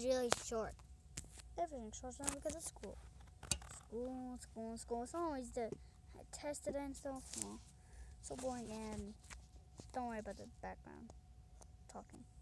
is really short. Everything's short now because of school. School. It's always the tested and stuff. Well, so boring, and don't worry about the background talking.